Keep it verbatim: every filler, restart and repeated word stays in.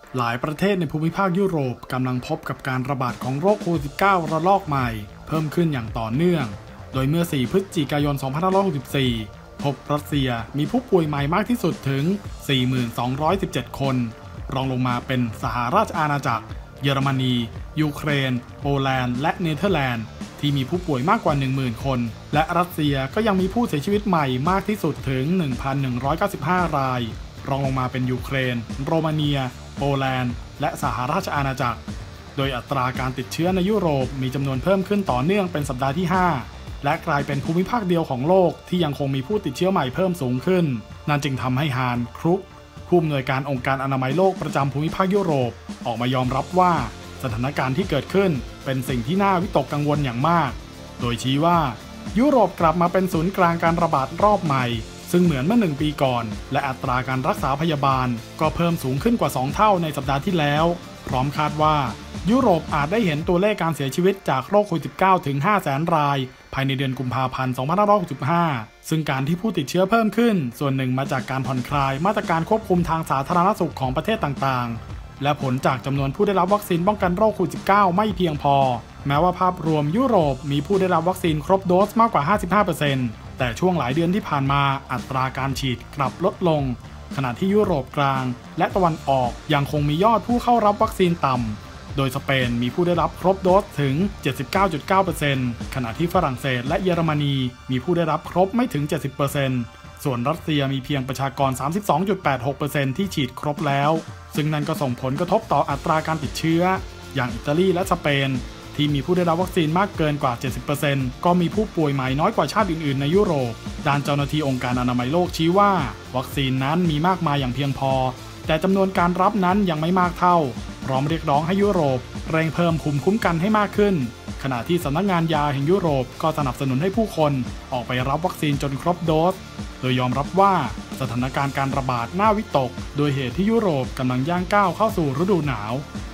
หลายประเทศในภูมิภาคยุโรปกำลังพบกับการระบาดของโรคโควิด สิบเก้า ระลอกใหม่เพิ่มขึ้นอย่างต่อเนื่องโดยเมื่อ สี่ พฤศจิกายน สองพันห้าร้อยหกสิบสี่ พบรัสเซียมีผู้ป่วยใหม่มากที่สุดถึง สี่หมื่นสองร้อยสิบเจ็ด คนรองลงมาเป็นสหราชอาณาจักรเยอรมนียูเครนโปแลนด์และเนเธอร์แลนด์ที่มีผู้ป่วยมากกว่า หนึ่งหมื่น คนและรัสเซียก็ยังมีผู้เสียชีวิตใหม่มากที่สุดถึง หนึ่งพันหนึ่งร้อยเก้าสิบห้า รายรองลงมาเป็นยูเครนโรมาเนียโปแลนด์และสหราชอาณาจักรโดยอัตราการติดเชื้อในยุโรปมีจำนวนเพิ่มขึ้นต่อเนื่องเป็นสัปดาห์ที่ ห้าและกลายเป็นภูมิภาคเดียวของโลกที่ยังคงมีผู้ติดเชื้อใหม่เพิ่มสูงขึ้นนั่นจึงทำให้ฮานครุกผู้อำนวยการองค์การอนามัยโลกประจำภูมิภาคยุโรปออกมายอมรับว่าสถานการณ์ที่เกิดขึ้นเป็นสิ่งที่น่าวิตกกังวลอย่างมากโดยชี้ว่ายุโรปกลับมาเป็นศูนย์กลางการระบาดรอบใหม่ซึ่งเหมือนเมื่อหนึ่งปีก่อนและอัตราการรักษาพยาบาลก็เพิ่มสูงขึ้นกว่าสองเท่าในสัปดาห์ที่แล้วพร้อมคาดว่ายุโรปอาจได้เห็นตัวเลขการเสียชีวิตจากโรคโควิด สิบเก้า ถึง ห้าแสน รายภายในเดือนกุมภาพันธ์ สองพันห้าร้อยหกสิบห้า ซึ่งการที่ผู้ติดเชื้อเพิ่มขึ้นส่วนหนึ่งมาจากการผ่อนคลายมาตรการควบคุมทางสาธารณสุขของประเทศต่างๆและผลจากจำนวนผู้ได้รับวัคซีนป้องกันโรคโควิด สิบเก้า ไม่เพียงพอแม้ว่าภาพรวมยุโรปมีผู้ได้รับวัคซีนครบโดสมากกว่า ห้าสิบห้าเปอร์เซ็นต์ แต่ช่วงหลายเดือนที่ผ่านมาอัตราการฉีดกลับลดลงขณะที่ยุโรปกลางและตะวันออกยังคงมียอดผู้เข้ารับวัคซีนต่ำโดยสเปนมีผู้ได้รับครบโดสถึง เจ็ดสิบเก้าจุดเก้าเปอร์เซ็นต์ ขณะที่ฝรั่งเศสและเยอรมนีมีผู้ได้รับครบไม่ถึง เจ็ดสิบเปอร์เซ็นต์ ส่วนรัสเซียมีเพียงประชากร สามสิบสองจุดแปดหกเปอร์เซ็นต์ ที่ฉีดครบแล้วซึ่งนั่นก็ส่งผลกระทบต่ออัตราการติดเชื้ออย่างอิตาลีและสเปนที่มีผู้ได้รับวัคซีนมากเกินกว่า เจ็ดสิบเปอร์เซ็นต์ ก็มีผู้ป่วยใหม่น้อยกว่าชาติอื่นๆในยุโรปด้านเจ้าหน้าที่องค์การอนามัยโลกชี้ว่าวัคซีนนั้นมีมากมายอย่างเพียงพอแต่จำนวนการรับนั้นยังไม่มากเท่าพร้อมเรียกร้องให้ยุโรปเร่งเพิ่มภูมิคุ้มกันให้มากขึ้นขณะที่สำนักงานยาแห่งยุโรปก็สนับสนุนให้ผู้คนออกไปรับวัคซีนจนครบโดสโดยยอมรับว่าสถานการณ์การระบาดน่าวิตกโดยเหตุที่ยุโรปกำลังย่างก้าวเข้าสู่ฤดูหนาว